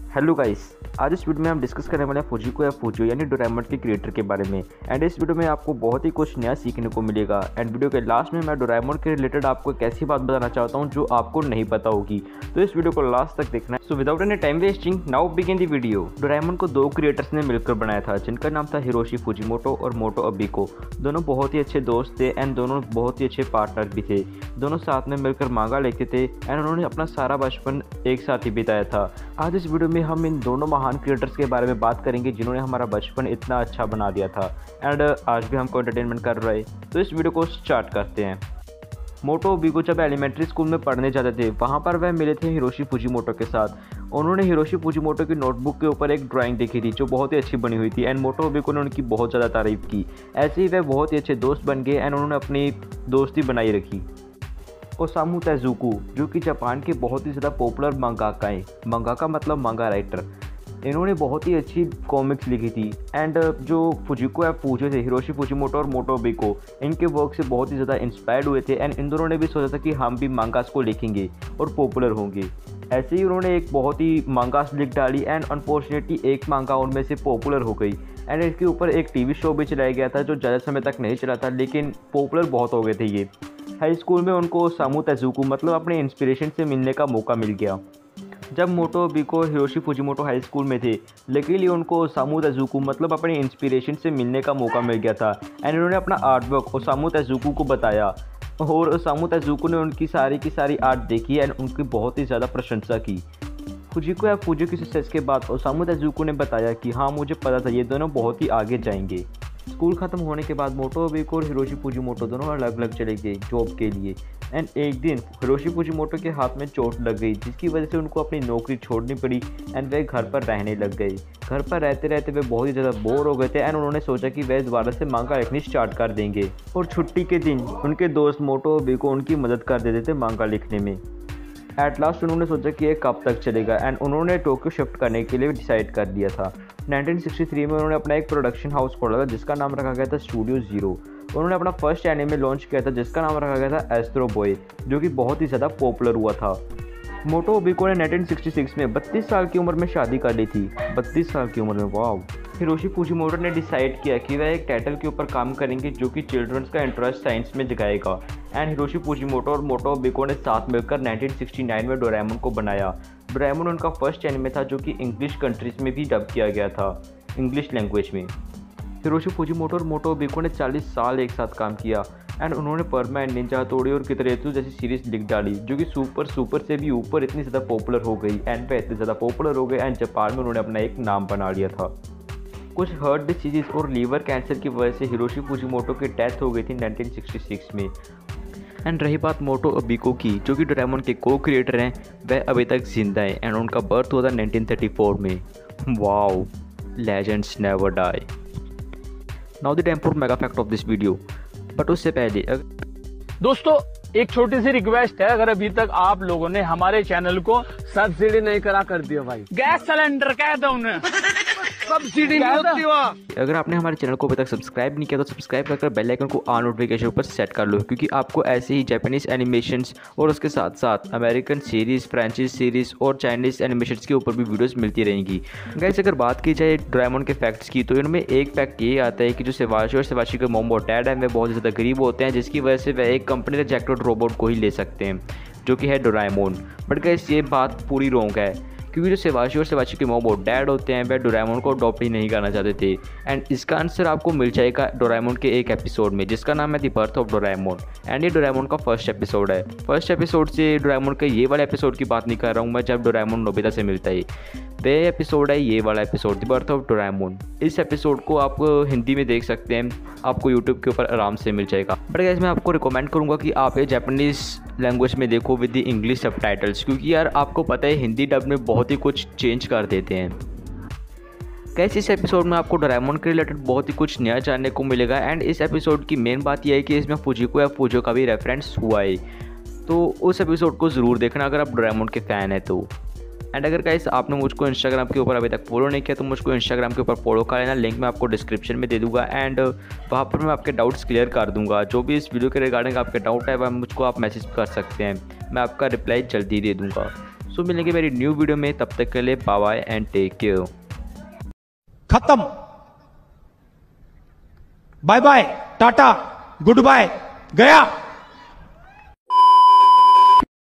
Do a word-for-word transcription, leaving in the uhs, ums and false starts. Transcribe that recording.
Hello guys, आज इस video में हम डिस्कस करने वाले हैं फुजिको या फुजियो यानी डोरेमोन के क्रिएटर के बारे में। एंड इस वीडियो में आपको बहुत ही कुछ नया सीखने को मिलेगा। एंड वीडियो के लास्ट में मैं डोरेमोन के रिलेटेड आपको एक ऐसी बात बताना चाहता हूं जो आपको नहीं पता होगी, तो इस वीडियो को लास्ट तक देखना है। So without any time wasting now begin the video. Doraemon को दो क्रिएटर्स ने मिलकर बनाया था जिनका नाम था हिरोशी फुजिमोटो और मोटो अबिको। दोनों बहुत ही अच्छे दोस्त थे एंड दोनों बहुत ही अच्छे पार्टनर भी थे। दोनों साथ में मिलकर मांगा लिखते थे एंड उन्होंने अपना सारा बचपन एक साथ ही बिताया था। आज इस वीडियो में हम इन दोनों महान क्रिएटर्स के बारे में बात करेंगे जिन्होंने हमारा बचपन इतना अच्छा बना दिया था एंड आज भी हमको एंटरटेनमेंट कर रहे हैं। तो इस वीडियो को स्टार्ट करते हैं। मोटो अबिको जब एलिमेंट्री स्कूल में पढ़ने जाते थे वहाँ पर वह मिले थे हिरोशी फुजिमोटो के साथ। उन्होंने हिरोशी फुजिमोटो की नोटबुक के ऊपर एक ड्राइंग देखी थी जो बहुत ही अच्छी बनी हुई थी एंड मोटो अबिको ने उनकी बहुत ज़्यादा तारीफ की। ऐसे ही वह बहुत ही अच्छे दोस्त बन गए एंड उन्होंने अपनी दोस्ती बनाई रखी। ओसामू तेजुको जो कि जापान के बहुत ही ज़्यादा पॉपुलर मंगाका हैं, मंगाका मतलब मंगा राइटर, इन्होंने बहुत ही अच्छी कॉमिक्स लिखी थी। एंड जो फुजिको या फुजियो थे, हिरोशी फुजिमोटो और मोटो अबिको, इनके वर्क से बहुत ही ज़्यादा इंस्पायर्ड हुए थे एंड इन दोनों ने भी सोचा था कि हम भी मंगास को लिखेंगे और पॉपुलर होंगे। ऐसे ही उन्होंने एक बहुत ही मंगास लिख डाली एंड अनफॉर्चुनेटली एक मंगा उनमें से पॉपुलर हो गई एंड इसके ऊपर एक टीवी शो भी चलाया गया था जो ज़्यादा समय तक नहीं चला था, लेकिन पॉपुलर बहुत हो गए थे ये। हाई स्कूल में उनको ओसामू तेजुको मतलब अपने इंस्पिरेशन से मिलने का मौका मिल गया। जब मोटो अबिको और हिरोशी फुजिमोटो हाई स्कूल में थे, लेकिन उनको ओसामू तेजुको मतलब अपने इंस्पिरेशन से मिलने का मौका मिल गया था एंड उन्होंने अपना आर्ट वर्क ओसामू तेजुको को बताया और ओसामू तेजुको ने उनकी सारी की सारी आर्ट देखी एंड उनकी बहुत ही ज़्यादा प्रशंसा की। फुजिको या फुजियो की सक्सेस के बाद ओसामू तेजुको ने बताया कि हाँ, मुझे पता था ये दोनों बहुत ही आगे जाएंगे। स्कूल ख़त्म होने के बाद मोटो अबिको और हिरोशी फुजिमोटो दोनों अलग अलग चले गए जॉब के लिए एंड एक दिन हिरोशी फुजिमोटो के हाथ में चोट लग गई जिसकी वजह से उनको अपनी नौकरी छोड़नी पड़ी एंड वे घर पर रहने लग गए। घर पर रहते रहते वे बहुत ही ज़्यादा बोर हो गए थे एंड उन्होंने सोचा कि वे दोबारा से मांगा लिखनी स्टार्ट कर देंगे। और छुट्टी के दिन उनके दोस्त मोटो अबिको उनकी मदद कर देते थे मांगा लिखने में। एट लास्ट उन्होंने सोचा कि ये कब तक चलेगा एंड उन्होंने टोक्यो शिफ्ट करने के लिए डिसाइड कर दिया था। नाइनटीन सिक्सटी थ्री में उन्होंने अपना एक प्रोडक्शन हाउस खोला था जिसका नाम रखा गया था स्टूडियो ज़ीरो। उन्होंने अपना फर्स्ट एनिमे लॉन्च किया था जिसका नाम रखा गया था एस्ट्रो बॉय, जो कि बहुत ही ज़्यादा पॉपुलर हुआ था। मोटो अबिको ने नाइनटीन सिक्सटी सिक्स में बत्तीस साल की उम्र में शादी कर ली थी। बत्तीस साल की उम्र में, वाह। हिरोशी फुजिमोटो ने डिसाइड किया कि वह एक टाइटल के ऊपर काम करेंगे जो कि चिल्ड्रंस का इंटरेस्ट साइंस में जगाएगा एंड हिरोशी फुजिमोटो और मोटो अबिको ने साथ मिलकर नाइनटीन सिक्सटी नाइन में डोरेमोन को बनाया। डोरेमोन उनका फर्स्ट एनिमे था जो कि इंग्लिश कंट्रीज़ में भी डब किया गया था, इंग्लिश लैंग्वेज में। हिरोशी फुजिमोटो और मोटो अबिको ने चालीस साल एक साथ काम किया एंड उन्होंने परमा एंड निंजा हथौड़ी और कितरेत्सु जैसी सीरीज़ लिख डाली जो कि सुपर सुपर से भी ऊपर इतनी ज़्यादा पॉपुलर हो गई एंड वह इतने ज़्यादा पॉपुलर हो गए एंड जापान में उन्होंने अपना एक नाम बना लिया था। कुछ हार्ट डिसीज़ और लीवर कैंसर की वजह से हिरोशी फुजिमोटो की डेथ हो गई थी नाइनटीन सिक्सटी सिक्स में। एंड रही बात मोटो अबिको की जो कि डोरेमोन के को क्रिएटर हैं, वह अभी तक जिंदा है एंड उनका बर्थ हुआ था नाइनटीन थर्टी फोर में। Wow, legends never die. Now the time for mega fact of this video. But उससे पहले दोस्तों एक छोटी सी रिक्वेस्ट है, अगर अभी तक आप लोगों ने हमारे चैनल को सब्सिडी नहीं करा कर दिया भाई, गैस सिलेंडर कह दो उन्हें सब्सिडी नहीं होती वहाँ। अगर आपने हमारे चैनल को अभी तक सब्सक्राइब नहीं किया तो सब्सक्राइब कर बेल आइकन को ऑन नोटिफिकेशन पर सेट कर लो, क्योंकि आपको ऐसे ही जापानीज एनिमेशंस और उसके साथ साथ अमेरिकन सीरीज़, फ्रेंचाइज सीरीज़ और चाइनीज़ एनिमेशंस के ऊपर भी वीडियोस मिलती रहेंगी। गाइस, अगर बात की जाए डोरेमोन के फैक्ट्स की तो इनमें एक फैक्ट ये आता है कि जो सेवाशी और सेवाशी के मॉम और डैड हैं वे बहुत ज़्यादा गरीब होते हैं, जिसकी वजह से वह एक कंपनी का जैकपॉट रोबोट को ही ले सकते हैं जो कि है डोरेमोन। बट गाइस, ये बात पूरी रॉन्ग है, क्योंकि जो सेवाशी और सेवाशी के मॉम और डैड होते हैं वह डोरेमोन को अडॉप्ट ही नहीं करना चाहते थे। एंड इसका आंसर आपको मिल जाएगा डोरेमोन के एक एपिसोड में जिसका नाम है the birth of Doraemon and ये डोरेमोन का फर्स्ट एपिसोड है। फर्स्ट एपिसोड से डोरेमोन के ये वाला एपिसोड की बात नहीं कर रहा हूँ मैं, जब डोरेमोन नोबिता से मिलता है, वे एपिसोड है ये वाला episode the birth of Doraemon. इस एपिसोड को आप हिंदी में देख सकते हैं, आपको यूट्यूब के ऊपर आराम से मिल जाएगा। बट गाइस, मैं आपको रिकमेंड करूँगा कि आप ये जापानीज़ लैंग्वेज में देखो विद द इंग्लिश सबटाइटल्स, क्योंकि यार आपको पता है हिंदी डब में बहुत ही कुछ चेंज कर देते हैं। गाइस, इस एपिसोड में आपको डोरेमोन के रिलेटेड बहुत ही कुछ नया जानने को मिलेगा एंड इस एपिसोड की मेन बात यह है कि इसमें फुजिको या फुजियो का भी रेफरेंस हुआ है, तो उस एपिसोड को ज़रूर देखना अगर आप डोरेमोन के फ़ैन हैं तो। एंड अगर गाइस आपने मुझको इंस्टाग्राम के ऊपर अभी तक फॉलो नहीं किया तो मुझको इंस्टाग्राम के ऊपर फॉलो कर लेना, लिंक मैं आपको डिस्क्रिप्शन में दे दूंगा एंड वहाँ पर मैं आपके डाउट्स क्लियर कर दूंगा। जो भी इस वीडियो के रिगार्डिंग आपके डाउट है वह मुझको आप मैसेज कर सकते हैं, मैं आपका रिप्लाई जल्दी दे दूँगा। सो मिलेंगे मेरी न्यू वीडियो में, तब तक के लिए bye bye and take care. खत्म, bye bye, tata, goodbye, गया।